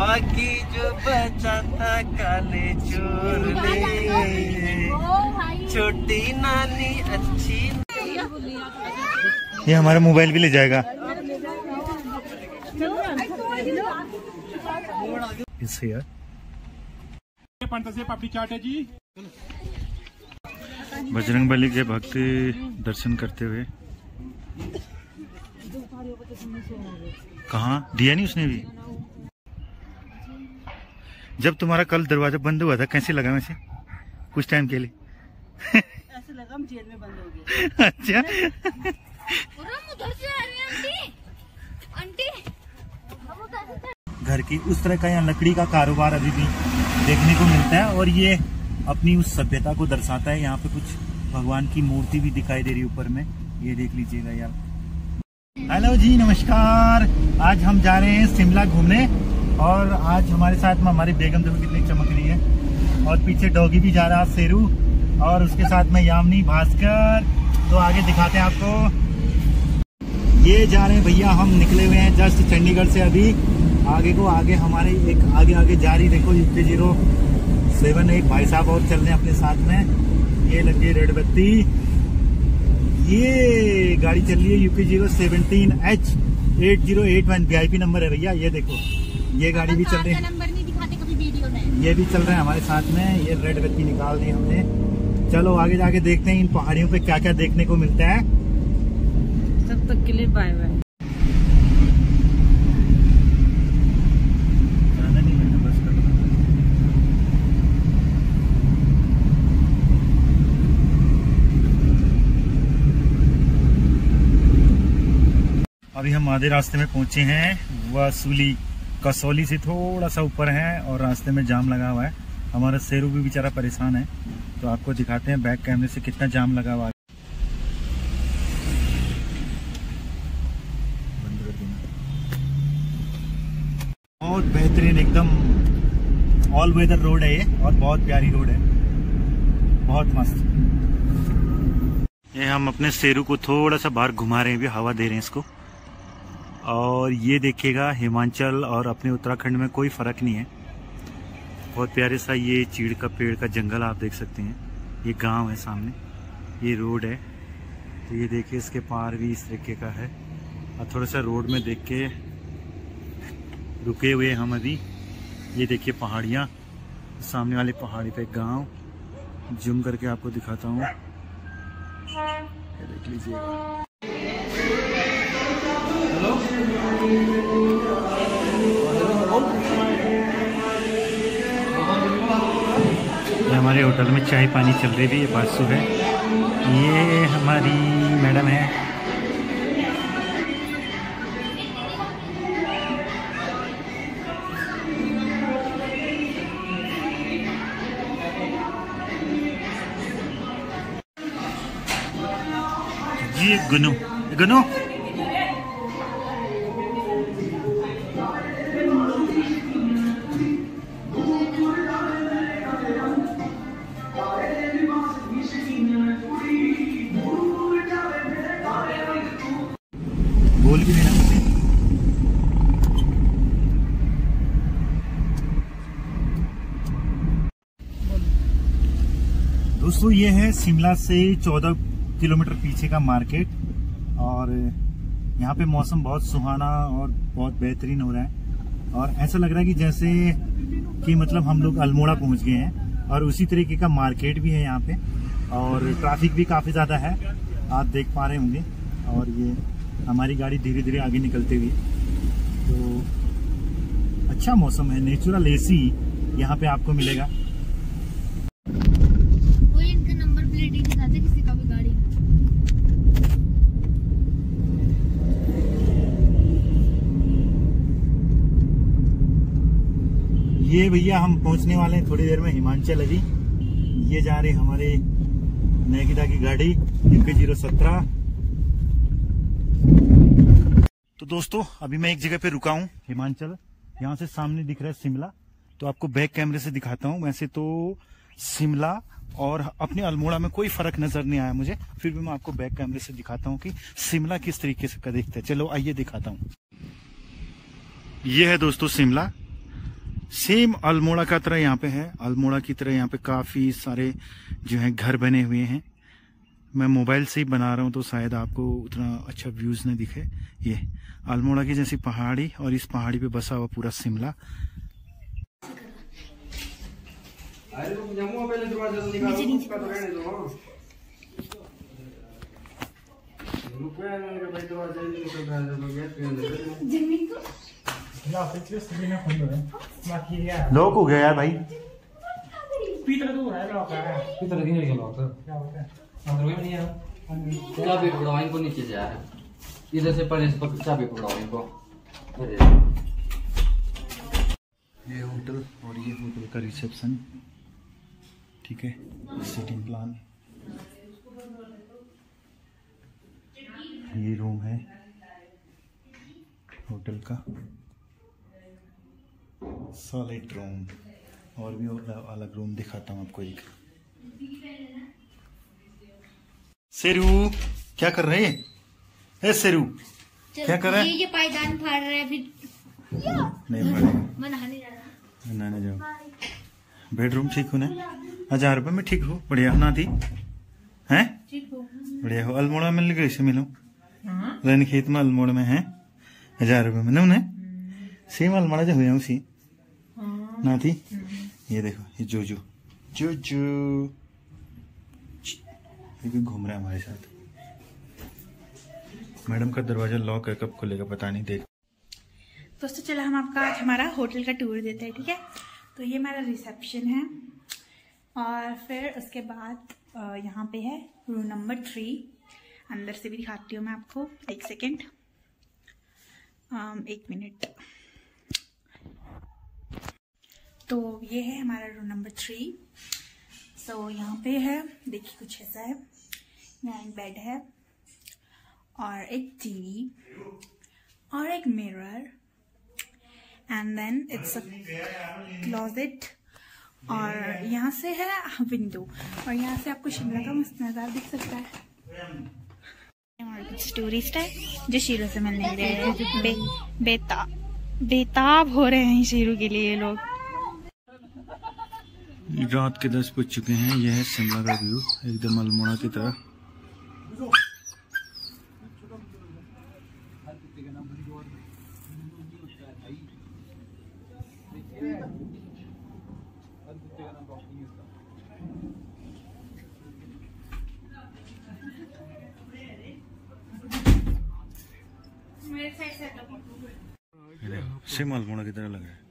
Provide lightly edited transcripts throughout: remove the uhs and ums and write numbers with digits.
बाकी जो बचा था काले चोर ले, छोटी नानी अच्छी। ये हमारा मोबाइल भी ले जाएगा इससे यार। पापड़ी चाट है जी। बजरंगबली के भक्त दर्शन करते हुए। कहाँ दिया नहीं उसने भी। जब तुम्हारा कल दरवाजा बंद हुआ था कैसे लगा वैसे कुछ टाइम के लिए? ऐसे लगा हम जेल में बंद हो गए। अच्छा घर की उस तरह का यहाँ लकड़ी का कारोबार अभी भी देखने को मिलता है और ये अपनी उस सभ्यता को दर्शाता है। यहाँ पे कुछ भगवान की मूर्ति भी दिखाई दे रही है ऊपर में, ये देख लीजिएगा यार। हेलो जी नमस्कार। आज हम जा रहे हैं शिमला घूमने और आज हमारे साथ में हमारी बेगम देखो कितनी चमक रही है और पीछे डॉगी भी जा रहा है शेरू और उसके साथ में यामिनी भास्कर। तो आगे दिखाते हैं आपको। ये जा रहे हैं भैया, हम निकले हुए हैं जस्ट चंडीगढ़ से अभी आगे को। आगे हमारे एक आगे जा रही देखो UP07 एक भाई साहब और चल रहे हैं अपने साथ में। ये लग गई रेड बत्ती। ये गाड़ी चल रही है UP017H 8081 VIP नंबर है भैया। ये देखो ये गाड़ी भी चल रही है, नंबर नहीं दिखाते कभी वीडियो में। ये भी चल रहे हैं हमारे साथ में। ये रेड बत्ती निकाल दी हमने। चलो आगे जाके देखते हैं इन पहाड़ियों पे क्या क्या देखने को मिलता है। तब तक के लिए बाय बाय। अभी हम आधे रास्ते में पहुंचे हैं। वसूली कसौली से थोड़ा सा ऊपर है और रास्ते में जाम लगा हुआ है। हमारा शेरू भी बेचारा परेशान है, तो आपको दिखाते हैं बैक कैमरे से कितना जाम लगा हुआ है। बहुत बेहतरीन एकदम ऑल वेदर रोड है ये और बहुत प्यारी रोड है, बहुत मस्त। ये हम अपने शेरू को थोड़ा सा बाहर घुमा रहे हैं, भी हवा दे रहे हैं इसको। और ये देखिएगा हिमाचल और अपने उत्तराखंड में कोई फ़र्क नहीं है। बहुत प्यारे सा ये चीड़ का पेड़ का जंगल आप देख सकते हैं। ये गांव है सामने, ये रोड है। तो ये देखिए इसके पार भी इस तरीके का है। और थोड़ा सा रोड में देख के रुके हुए हम अभी। ये देखिए पहाड़ियाँ, सामने वाली पहाड़ी पे गांव। जूम करके आपको दिखाता हूँ, देख लीजिएगा। ये हमारे होटल में चाय पानी चल रही थी, ये बासु है। ये हमारी मैडम है। जी गुनु गुनु बोल भी देना मुझे। दोस्तों ये है शिमला से 14 किलोमीटर पीछे का मार्केट और यहाँ पे मौसम बहुत सुहाना और बहुत बेहतरीन हो रहा है। और ऐसा लग रहा है कि जैसे कि मतलब हम लोग अल्मोड़ा पहुँच गए हैं। और उसी तरीके का मार्केट भी है यहाँ पे और ट्रैफिक भी काफ़ी ज़्यादा है, आप देख पा रहे होंगे। और ये हमारी गाड़ी धीरे धीरे आगे निकलते हुए। तो अच्छा मौसम है, नेचुरल AC यहाँ पे आपको मिलेगा। कोई इनका नंबर प्लेट ही दिखाते किसी का भी गाड़ी। ये भैया हम पहुंचने वाले हैं थोड़ी देर में हिमाचल। अभी ये जा रहे हमारे नैगिदा की गाड़ी UP017। तो दोस्तों अभी मैं एक जगह पे रुका हूँ हिमाचल। यहाँ से सामने दिख रहा है शिमला, तो आपको बैक कैमरे से दिखाता हूँ। वैसे तो शिमला और अपने अल्मोड़ा में कोई फर्क नजर नहीं आया मुझे, फिर भी मैं आपको बैक कैमरे से दिखाता हूँ कि शिमला किस तरीके से का दिखता है। चलो आइए दिखाता हूँ। ये है दोस्तों शिमला सेम अल्मोड़ा का तरह यहाँ पे है। अल्मोड़ा की तरह यहाँ पे काफी सारे जो है घर बने हुए हैं। मैं मोबाइल से ही बना रहा हूँ तो शायद आपको उतना अच्छा व्यूज न दिखे। ये अल्मोड़ा की जैसी पहाड़ी और इस पहाड़ी पे बसा हुआ पूरा शिमला। लॉक हो गया यार भाई। चाबी पकड़ाओ इनको नीचे से यार, इधर से पहले से चाबी पकड़ाओ इनको। ये होटल और ये होटल का रिसेप्शन, ठीक है। सीटिंग प्लान, ये रूम है होटल का, सॉलिड रूम। और भी और अलग रूम दिखाता हूँ आपको एक। शेरू क्या कर रहे हैं? ए शेरू क्या कर रहे हैं? ये पायदान फाड़ रहा है फिर। नहीं फाड़ेगा, मैं नहाने जा रहा हूँ। नहाने जाओ। बेडरूम ठीक हो ना? 1000 रुपये में ठीक हो, बढ़िया ना थी हैं? बढ़िया हो। अल्मोड़ा में मिल गई से मिलो रन खेत में, अल्मोड़ा में है 1000 रुपये में ना सेम अल्मोड़ा जो हुआ उसी ना थी। ये देखो ये जोजो ये भी घूम रहा है हमारे साथ। मैडम का दरवाजा लॉक है, कब खुलेगा पता नहीं। देख दोस्तों चलो हम आपका आज हमारा होटल का टूर देते हैं, ठीक है। तो ये हमारा रिसेप्शन है और फिर उसके बाद यहाँ पे है रूम नंबर 3। अंदर से भी दिखाती हूँ मैं आपको, एक सेकेंड, 1 मिनट। तो ये है हमारा रूम नंबर 3। सो यहाँ पे है, देखिए कुछ ऐसा है। यहाँ एक बेड है और एक टीवी और एक mirror and then it's a closet. और यहाँ से है विंडो और यहाँ से आपको शिमला का मस्त नज़ारा दिख सकता है। और कुछ टूरिस्ट है जो शीरू से मिलने गए हैं। बेताब हो रहे हैं शीरू के लिए लोग। रात के 10 बज चुके हैं। यह है शिमला का व्यू, एकदम अल्मोड़ा की तरह। सेम अल्मोड़ा की तरह लग रहा है।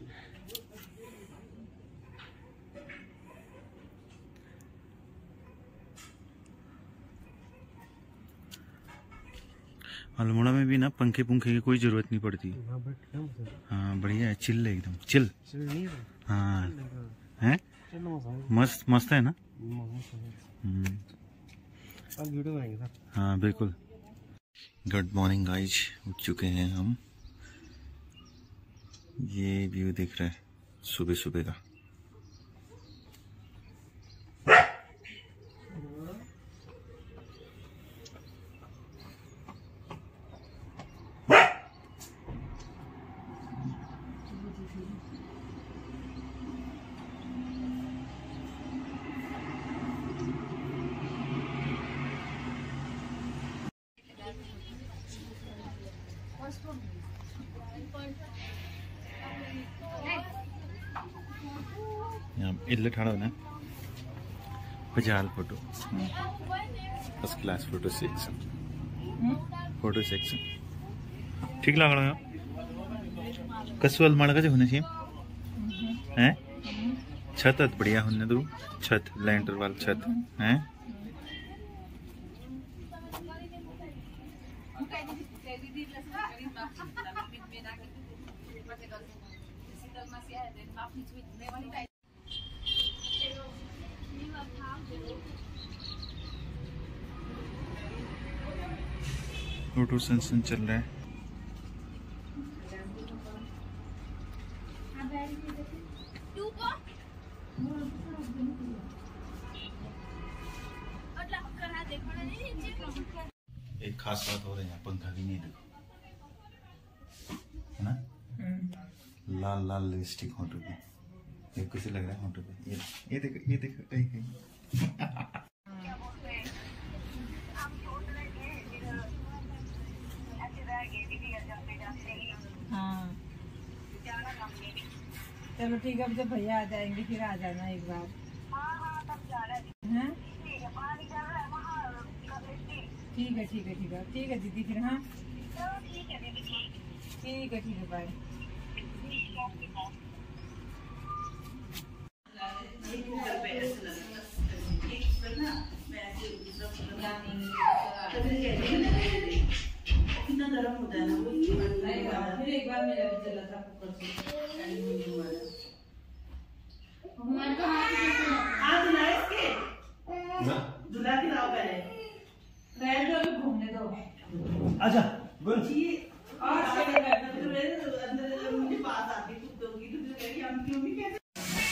अल्मोड़ा में भी ना पंखे की कोई जरूरत नहीं पड़ती। हाँ बढ़िया है, चिल है एकदम चिल। हाँ है मस्त मस्त है ना। हाँ बिल्कुल। गुड मॉर्निंग गाइज, उठ चुके हैं हम। ये व्यू दिख रहा है सुबह सुबह का। इल्ले ठाड़ा होना पजाल photo, first class photo section, photo section ठीक लग रहा है। कसु अल्मोड़ा का जो होना चाहिए हैं, छत बढ़िया होने दो, छत लैंटर वाला छत हैं। फोटो सेशन चल रहा है। एक खास बात हो रही है, पंखा भी नहीं देखो है ना। लाल लाल लिपस्टिक होंठों पे, ये कैसे लग रहा है होंठों पे। ये देखो ये देखो हाँ चलो ठीक है, अब जब भैया आ जाएंगे फिर आ जाना एक बार। हाँ ठीक है ठीक है ठीक है ठीक है दीदी फिर। हाँ ठीक है बाय। कितना गर्म होता है ना वो, फिर एक बार मेरा भी जला था कुकर से। हाथ धुलाए इसके, धुला के लाओ पहले, रहने दो अभी घूमने दो। आजा और अंदर मुझे बात आती कुत्तों की, तो कहेगी हम क्यों भी कहते।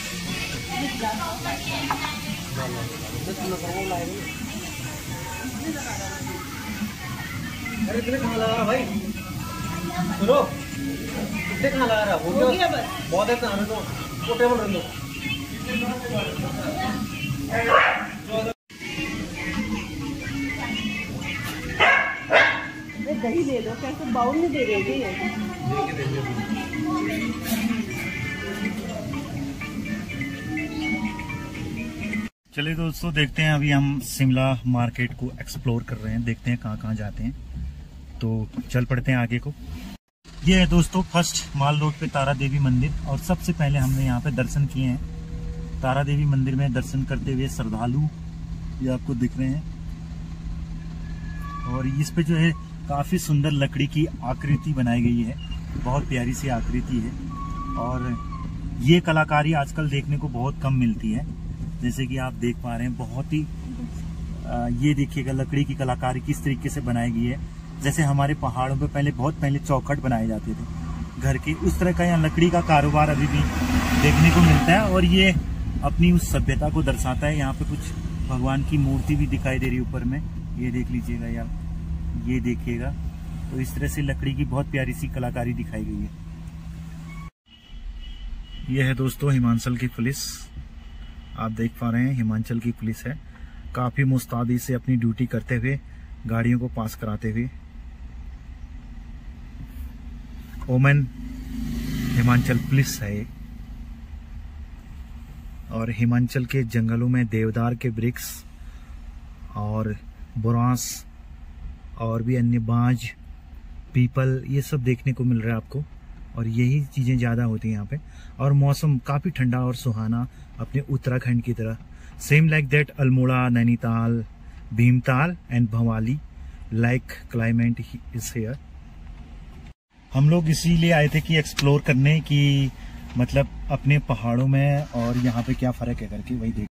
अरे इतने कहाँ लगा रहा भाई, सुनो इतने कहाँ लगा रहा, हो गया बस बहुत है। कहाँ दो वो टेबल रख दो। दही दे दो, कैसे बाउल में दे देगी। चलिए दोस्तों देखते हैं, अभी हम शिमला मार्केट को एक्सप्लोर कर रहे हैं, देखते हैं कहाँ कहाँ जाते हैं, तो चल पड़ते हैं आगे को। ये है दोस्तों फर्स्ट माल रोड पे तारा देवी मंदिर, और सबसे पहले हमने यहाँ पे दर्शन किए हैं। तारा देवी मंदिर में दर्शन करते हुए श्रद्धालु ये आपको दिख रहे हैं, और इस पे जो है काफी सुंदर लकड़ी की आकृति बनाई गई है, बहुत प्यारी सी आकृति है। और ये कलाकारी आजकल देखने को बहुत कम मिलती है, जैसे कि आप देख पा रहे हैं। बहुत ही ये देखिएगा लकड़ी की कलाकारी किस तरीके से बनाई गई है, जैसे हमारे पहाड़ों पे बहुत पहले चौखट बनाए जाते थे घर के, उस तरह का यहाँ लकड़ी का कारोबार अभी भी देखने को मिलता है। और ये अपनी उस सभ्यता को दर्शाता है। यहाँ पे कुछ भगवान की मूर्ति भी दिखाई दे रही है ऊपर में, ये देख लीजिएगा यार, ये देखिएगा। तो इस तरह से लकड़ी की बहुत प्यारी सी कलाकारी दिखाई गई है। यह है दोस्तों हिमाचल की पुलिस, आप देख पा रहे हैं हिमाचल की पुलिस है, काफी मुस्तैदी से अपनी ड्यूटी करते हुए गाड़ियों को पास कराते हुए। ओमन हिमाचल पुलिस है ये। और हिमाचल के जंगलों में देवदार के वृक्ष और बुरांस और भी अन्य बांज, पीपल, ये सब देखने को मिल रहा है आपको, और यही चीजें ज्यादा होती हैं यहाँ पे। और मौसम काफी ठंडा और सुहाना, अपने उत्तराखंड की तरह। Same like that Almora, Nainital, Bhimtal and Bhowali like climate is here. हम लोग इसीलिए आए थे कि एक्सप्लोर करने की, मतलब अपने पहाड़ों में और यहाँ पे क्या फर्क है करके वही देख।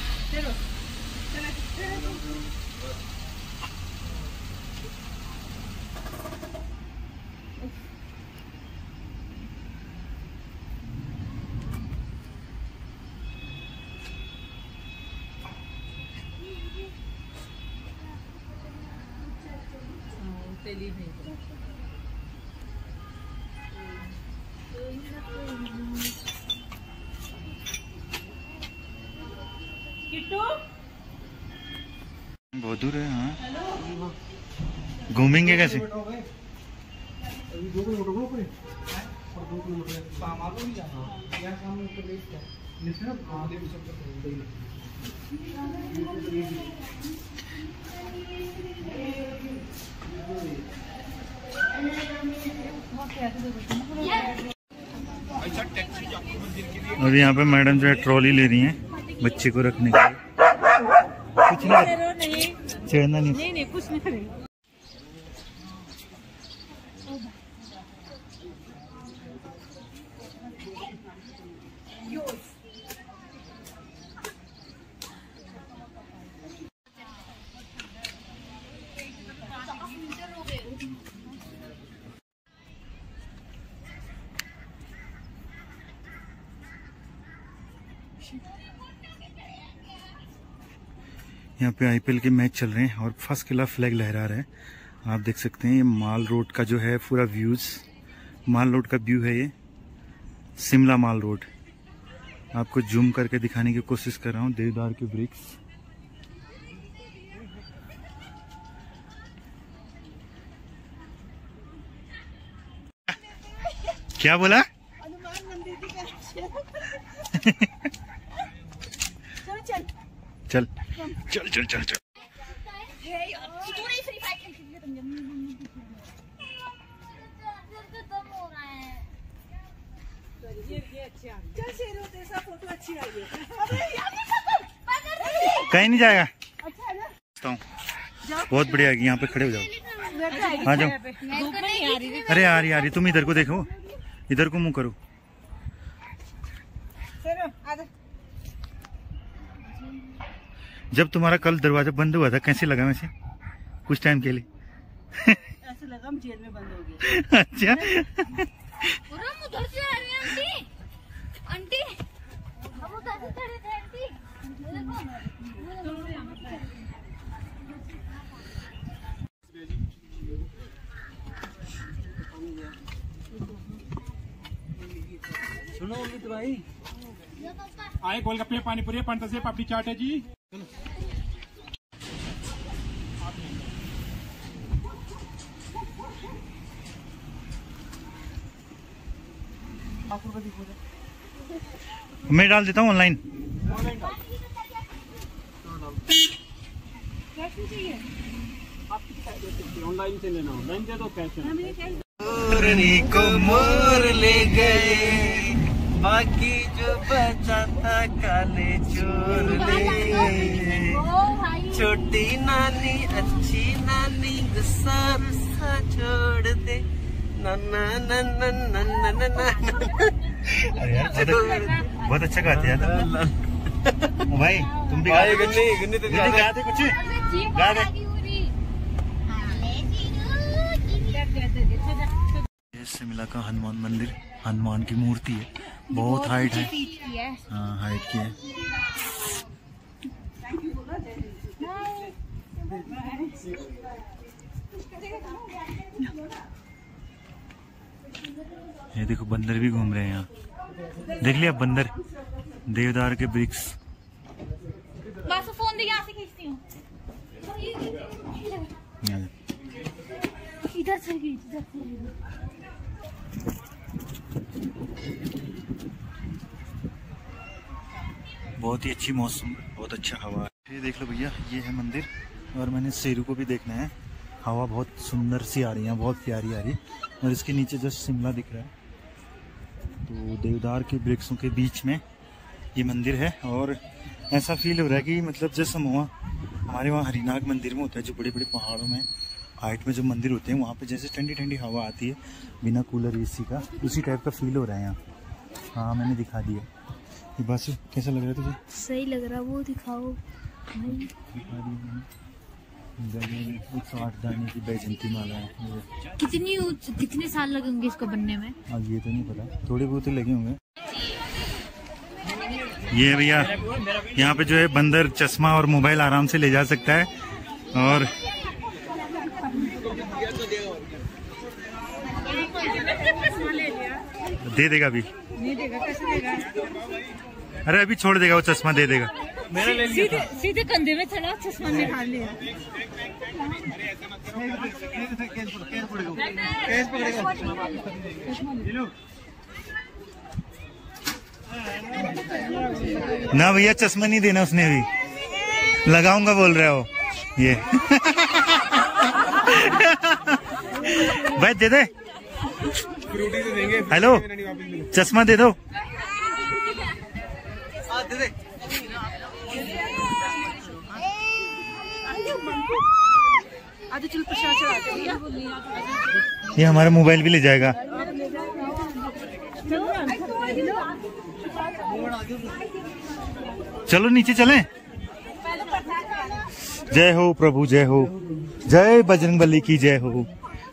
बहुत दूर है। हाँ घूमेंगे कैसे? और यहाँ पे मैडम जो है ट्रॉली ले रही हैं बच्चे को रखने के लिए। कुछ नहीं छेड़ना नहीं कुछ नहीं करेंगे। यहाँ पे आईपीएल के मैच चल रहे हैं और फर्स्ट क्लास फ्लैग लहरा रहा है। आप देख सकते हैं ये माल रोड का जो है पूरा व्यूज, माल रोड का व्यू है ये। Shimla mall road. आपको जूम करके दिखाने की कोशिश कर रहा हूँ। देवदार के वृक्ष, क्या बोला? हनुमान मंदिर की चल चल चल चल चल। फोटो अच्छी आई है। कहीं नहीं जाएगा। बहुत बढ़िया है, यहाँ पे खड़े हो जाओ। आ जाओ। अरे आ रही तुम इधर को देखो, इधर को मुंह करो। जब तुम्हारा कल दरवाजा बंद हुआ था कैसे लगा वैसे? कुछ टाइम के लिए ऐसे लगा हम जेल में बंद हो गए। अच्छा उधर से आ रही है आंटी, हम उधर से खड़े थे आंटी। सुनो अमित भाई, आए गोलगप्पे, पानी पूरी, पंत से पापड़ी चाट है जी। मैं डाल देता हूँ ऑनलाइन। ऑनलाइन से लेना, ऑनलाइन दे दो कैश। को मोर ले गए, बाकी जो बचा था काले चोर ले गए। छोटी नानी अच्छी नानी, गुस्सा रुस्सा छोड़ दे। ना ना ना ना ना ना ना ना। अरे यार बहुत अच्छा गाते हैं भाई। तुम भी गाते कुछ? गा दे। ये शिमला का हनुमान मंदिर, हनुमान की मूर्ति है, बहुत हाइट है। हाँ हाइट की है। ये देखो बंदर भी घूम रहे हैं यहाँ। देख लिया बंदर, देवदार के वृक्ष। बस फोन दे, यहाँ से खींचती हूँ। इधर से बहुत ही अच्छी मौसम, बहुत अच्छा हवा। ये देख लो भैया, ये है मंदिर और मैंने शेरू को भी देखना है। हवा बहुत सुंदर सी आ रही है, बहुत प्यारी आ रही है। और इसके नीचे जस्ट शिमला दिख रहा है। तो देवदार के वृक्षों के बीच में ये मंदिर है और ऐसा फील हो रहा है कि मतलब जैसे हमारे वहाँ हरिनाग मंदिर में होता है, जो बड़े बड़े पहाड़ों में हाइट में जो मंदिर होते हैं, वहाँ पे जैसे ठंडी ठंडी हवा आती है बिना कूलर एसी का, उसी टाइप का फील हो रहा है यहाँ। हाँ मैंने दिखा दिया। ये बस कैसा लग रहा है तुझे? सही लग रहा, वो दिखाओ। दिखा दिया 108 दाने की बैजंती माला है। कितने साल लगेंगे इसको बनने में? अब ये तो नहीं पता, थोड़े बहुत ही लगे होंगे। ये भैया यहाँ पे जो है बंदर चश्मा और मोबाइल आराम से ले जा सकता है और दे देगा भी। नहीं देगा, कैसे देगा? अरे अभी छोड़ देगा, वो चश्मा दे देगा। मैंने ले लिया था। सीधे कंधे में चढ़ा, चश्मा निकाल लिया। ना भैया चश्मा नहीं देना उसने, अभी लगाऊंगा बोल रहा हो ये। भाई दे दे, हेलो चश्मा दे दो। आज चल प्रसाद चढ़ाते हैं। ये हमारा मोबाइल भी ले जाएगा। चलो नीचे चलें। जय हो प्रभु, जय हो, जय बजरंगबली की जय हो।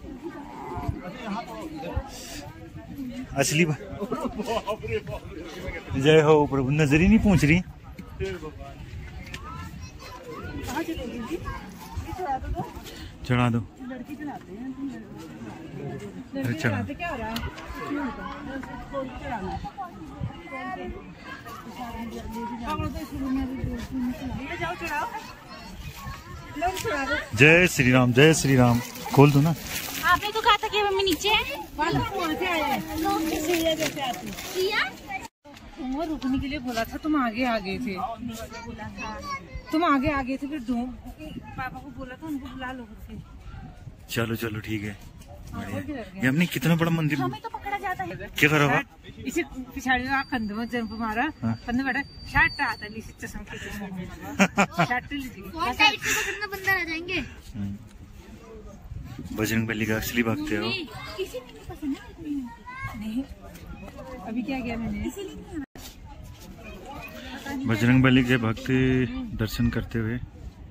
असली जय हो प्रभु। नजर ही नहीं पहुंच रही। चढ़ा दो। अरे चढ़ा। क्या हो रहा है? जाओ चढ़ाओ, जय श्री राम, जय श्री राम। खोल दो ना। आपने तो कहा था कि मम्मी नीचे है। वो रुकने के लिए बोला था, तुम आगे आ गए थे। तुम आगे आ गए थे, फिर पापा को बोला था उनको बुला लो। चलो चलो ठीक है। ये हमने कितना बड़ा मंदिर हमें तो पकड़ा जाता है। क्या करा हुआ? इसे पिछाड़ी कंध में जंप मारा, कंध बैठा शर्ट आता है, इसे चश्मा शर्ट लीजिए। कौन साइड से पकड़ना बंदर आ जाएंगे। बजरंग बली का असली भक्त हो। किसी ने पसंद नहीं, अभी क्या किया मैंने? बजरंग बली के भक्त दर्शन करते हुए।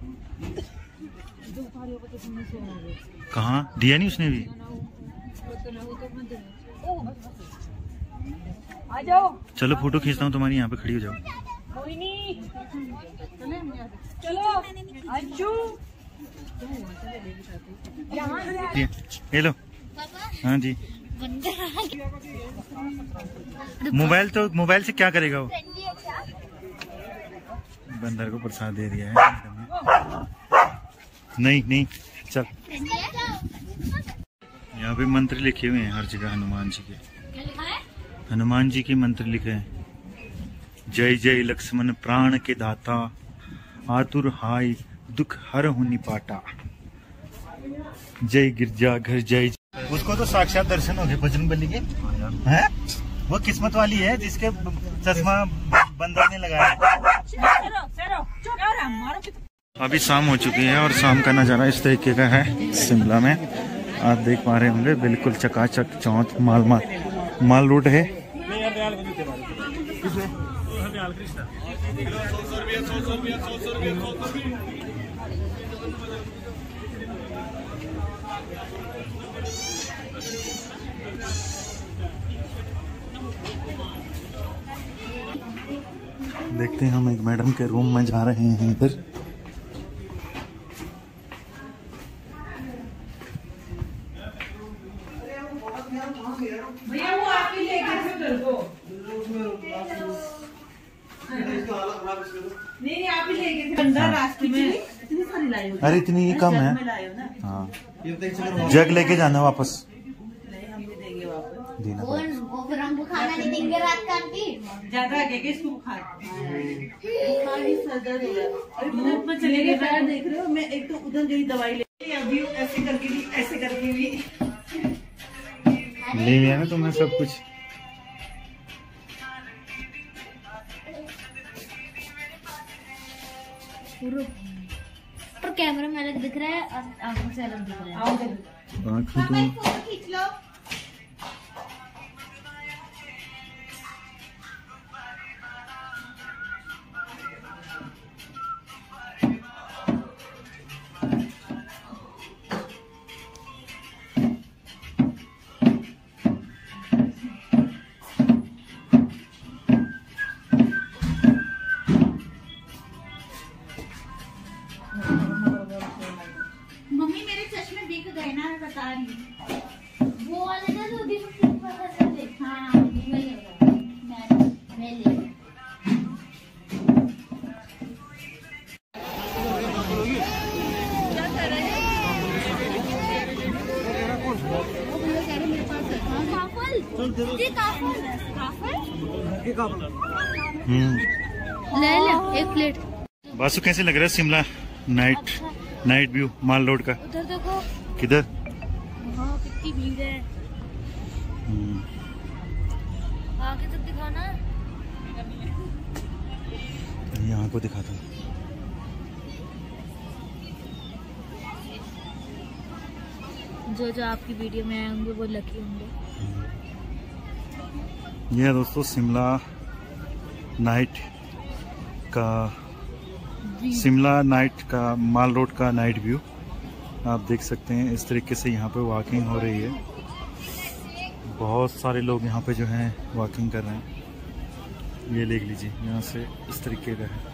कहाँ दिया नहीं उसने भी? आ जाओ, चलो फोटो खींचता हूँ तुम्हारी, यहाँ पे खड़ी हो जाओ। कोई नहीं, चलो अंशु। ये लो। हाँ जी। मोबाइल से क्या करेगा वो? बंदर को प्रसाद दे दिया है। नहीं नहीं चल। यहाँ पे मंत्र लिखे हुए हैं हर जगह हनुमान जी के। हनुमान जी के मंत्र लिखे हैं। जय जय लक्ष्मण प्राण के दाता, आतुर हाय दुख हर हुनि पाटा, जय गिरजा घर जय। उसको तो साक्षात दर्शन हो गए बजरंग बली के। हैं? वो किस्मत वाली है जिसके चश्मा बंदर ने लगाया। अभी शाम हो चुकी है और शाम का नज़ारा इस तरीके का है शिमला में। आप देख पा रहे होंगे बिल्कुल चकाचक चौथ माल रोड है। देखते हैं, हम एक मैडम के रूम में जा रहे हैं इधर। भैया वो आप ही ले गए थे घर को। नहीं आप ही ले गए थे अंदर रास्ते में। इतनी सारी लाई हो। अरे इतनी कम है। हाँ जग लेके जाना वापस। देना वो फिर हमको खाना नहीं देंगे रात का आंटी। ज्यादा आगे के इसको बुखार सर दर्द हो रहा है। धूप में चले गए, पैर देख रहे हो। मैं एक तो उधर गई दवाई ले, अभी ऐसे करके भी ऐसे करके भी ले लिया ना तुमने सब कुछ। पर कैमरा में अलग दिख रहा है और आंखों से अलग दिख रहा है। आँखों तो फोटो खींच लो। मम्मी मेरे चश्मे बिक गए ना, मैं बता रही हूँ। वो वाले ना जो भी हाँ वही होगा। मैं ले ले एक प्लेट। बासु कैसे लग रहा है Shimla night view mall road का? उधर देखो। किधर? वहाँ कितनी भीड़ है। आगे तक दिखाना। यहाँ को दिखाता हूँ। जो आपकी वीडियो में आए होंगे वो लकी होंगे। यह दोस्तों शिमला नाइट का माल रोड का नाइट व्यू आप देख सकते हैं। इस तरीके से यहाँ पे वॉकिंग हो रही है। बहुत सारे लोग यहाँ पे जो हैं वॉकिंग कर रहे हैं। ये देख लीजिए, यहाँ से इस तरीके का है।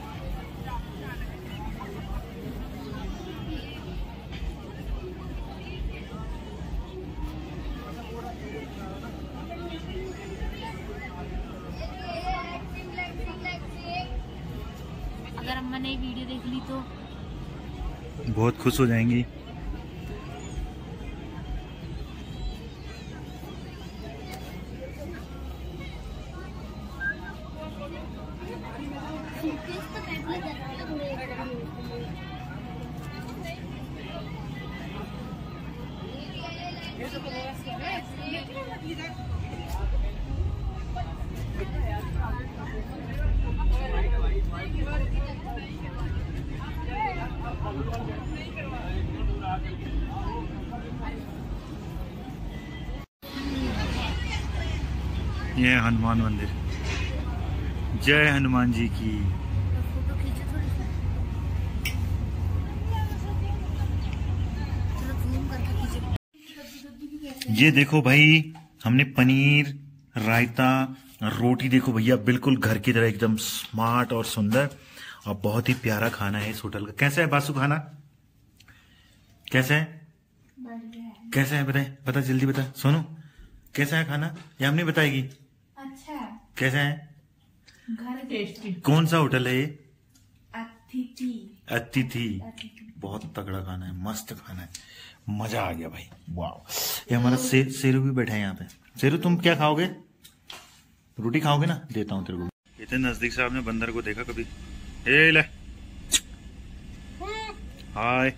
मम्मा ने वीडियो देख ली तो बहुत खुश हो जाएंगी। ये है हनुमान मंदिर। जय हनुमान जी की। ये देखो भाई, हमने पनीर, रायता, रोटी, देखो भैया बिल्कुल घर की तरह एकदम स्मार्ट और सुंदर, और बहुत ही प्यारा खाना है इस होटल का। कैसा है बासु खाना? कैसा है? कैसा है बताए, बता जल्दी बता। सोनू कैसा है खाना? ये हम नहीं बताएगी। अच्छा कैसा है? घर टेस्टी। कौन सा होटल है ये? अतिथि। अतिथि। बहुत तगड़ा खाना है, मस्त खाना है, मजा आ गया भाई। वाह, ये हमारा शेरू भी बैठा है यहाँ पे। शेरू तुम क्या खाओगे? रोटी खाओगे ना? देता हूँ तेरे को। इतने नजदीक से आपने बंदर को देखा कभी? ए ले, हाय।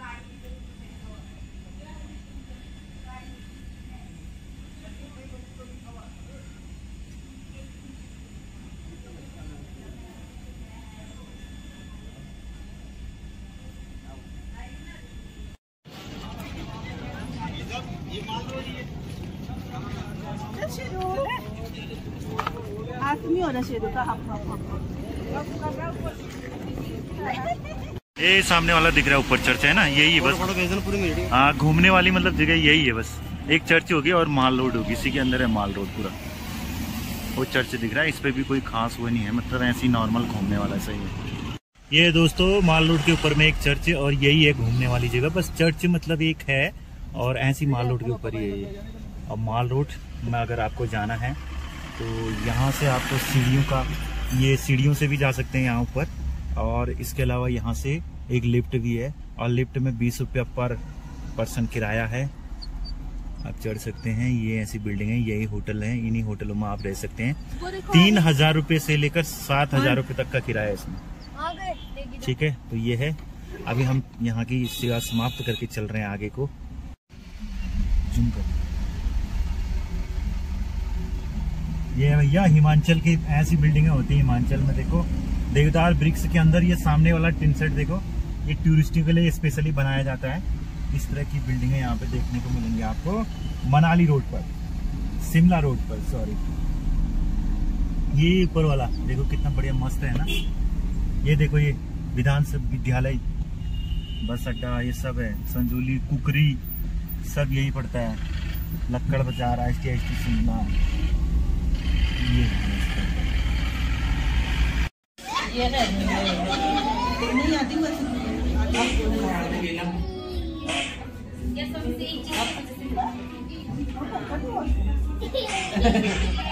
ये सामने वाला दिख रहा है ऊपर चर्च है ना, यही है बस। हाँ, घूमने वाली मतलब जगह यही है बस। एक चर्च होगी और माल रोड होगी, इसी के अंदर है माल रोड पूरा। वो चर्च दिख रहा है, इस पे भी कोई खास वो नहीं है, मतलब ऐसी नॉर्मल घूमने वाला सही है। ये दोस्तों माल रोड के ऊपर में एक चर्च है और यही है घूमने वाली जगह। बस चर्च मतलब एक है और ऐसी माल रोड के ऊपर ही है। और माल रोड में अगर आपको जाना है तो यहाँ से आपको सीढ़ियों का, ये सीढ़ियों से भी जा सकते हैं यहाँ ऊपर, और इसके अलावा यहाँ से एक लिफ्ट भी है और लिफ्ट में 20 रुपया पर पर्सन किराया है। आप चढ़ सकते हैं। ये ऐसी बिल्डिंग है, यही होटल है, इन्हीं होटलों में आप रह सकते हैं। 3000 रुपये से लेकर 7000 रुपये तक का किराया है इसमें। ठीक है, तो ये है। अभी हम यहाँ की सेवा समाप्त करके चल रहे हैं आगे को। जूम कर। ये भैया हिमाचल की ऐसी बिल्डिंगें होती है हिमाचल में। देखो देवदार वृक्ष के अंदर ये सामने वाला टिन सेट देखो, ये टूरिस्टों के लिए स्पेशली बनाया जाता है। इस तरह की बिल्डिंगें यहाँ पे देखने को मिलेंगी आपको मनाली रोड पर, शिमला रोड पर, सॉरी। ये ऊपर वाला देखो कितना बढ़िया मस्त है ना। ये देखो ये विधानसभा विद्यालय, बस अड्डा, ये सब है। संजौली, कुकरी, सब यही पड़ता है। लक्कड़ बाजार, ITI शिमला। ये नहीं आती ये